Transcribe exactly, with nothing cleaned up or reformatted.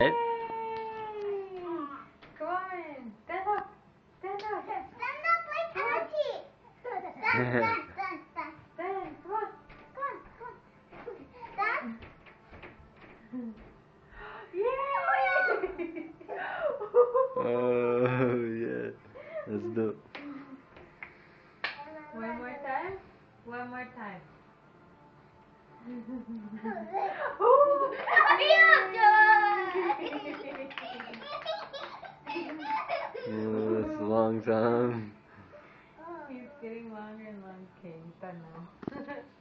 It? Come on, stand up, stand up. Stand up like Auntie. Stand, stand, stand, stand. Stand, come on. Come on, come on. Stand. Yay! Oh, yeah. That's dope. One more time. One more time. Oh, Oh, that's a long time. He's getting longer and longer. Okay, done now.